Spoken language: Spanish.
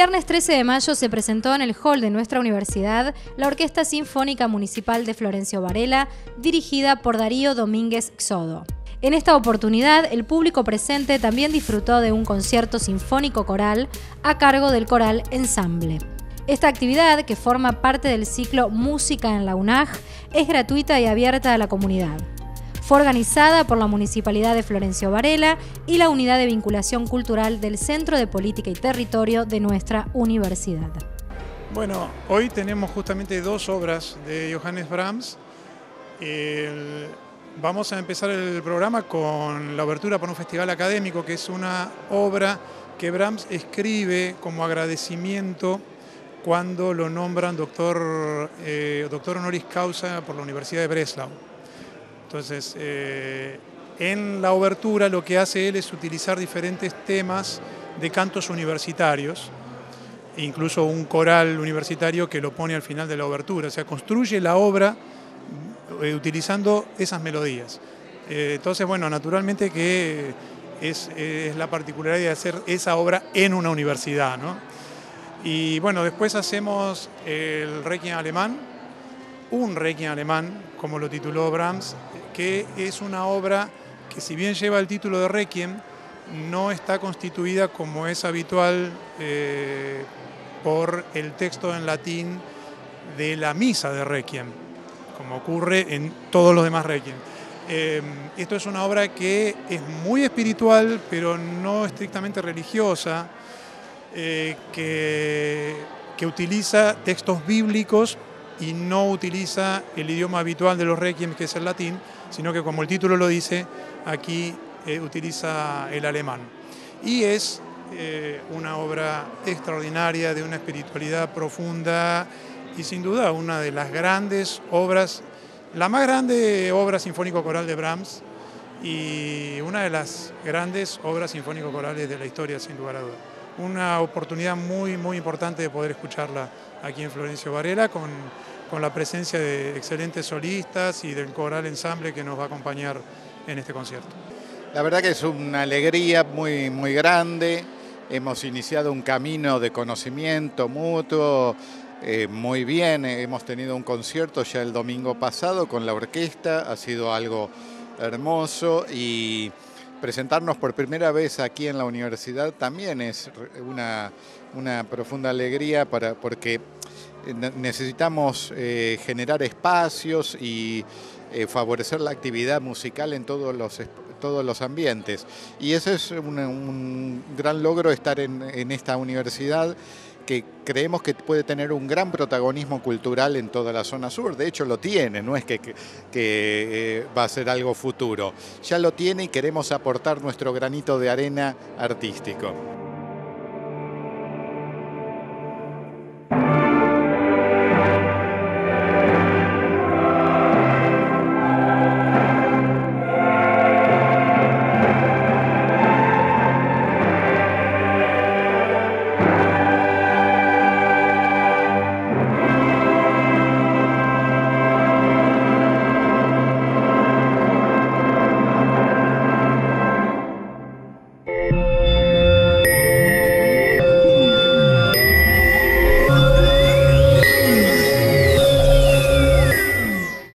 viernes 13 de mayo se presentó en el hall de nuestra universidad la Orquesta Sinfónica Municipal de Florencio Varela, dirigida por Darío Domínguez Xodo. En esta oportunidad, el público presente también disfrutó de un concierto sinfónico coral a cargo del Coral Ensamble. Esta actividad, que forma parte del ciclo Música en la UNAG, es gratuita y abierta a la comunidad. Fue organizada por la Municipalidad de Florencio Varela y la Unidad de Vinculación Cultural del Centro de Política y Territorio de nuestra universidad. Bueno, hoy tenemos justamente dos obras de Johannes Brahms. Vamos a empezar el programa con la obertura para un festival académico, que es una obra que Brahms escribe como agradecimiento cuando lo nombran doctor honoris causa por la Universidad de Breslau. Entonces, en la obertura lo que hace él es utilizar diferentes temas de cantos universitarios, incluso un coral universitario que lo pone al final de la obertura, o sea, construye la obra utilizando esas melodías. Entonces, bueno, naturalmente que es la particularidad de hacer esa obra en una universidad, ¿no? Y bueno, después hacemos el Requiem alemán, un Requiem alemán, como lo tituló Brahms, que es una obra que, si bien lleva el título de Requiem, no está constituida como es habitual por el texto en latín de la misa de Requiem, como ocurre en todos los demás Requiem. Esto es una obra que es muy espiritual, pero no estrictamente religiosa, que utiliza textos bíblicos y no utiliza el idioma habitual de los Requiem, que es el latín, sino que, como el título lo dice, aquí utiliza el alemán. Y es una obra extraordinaria, de una espiritualidad profunda y sin duda una de las grandes obras, la más grande obra sinfónico-coral de Brahms y una de las grandes obras sinfónico-corales de la historia, sin lugar a dudas. Una oportunidad muy, muy importante de poder escucharla aquí en Florencio Varela, con la presencia de excelentes solistas y del coral ensamble que nos va a acompañar en este concierto. La verdad que es una alegría muy, muy grande. Hemos iniciado un camino de conocimiento mutuo muy bien. Hemos tenido un concierto ya el domingo pasado con la orquesta. Ha sido algo hermoso y presentarnos por primera vez aquí en la universidad también es una profunda alegría porque necesitamos generar espacios y favorecer la actividad musical en todos los ambientes. Y ese es un gran logro, estar en esta universidad, que creemos que puede tener un gran protagonismo cultural en toda la zona sur. De hecho lo tiene, no es que va a ser algo futuro. Ya lo tiene y queremos aportar nuestro granito de arena artístico.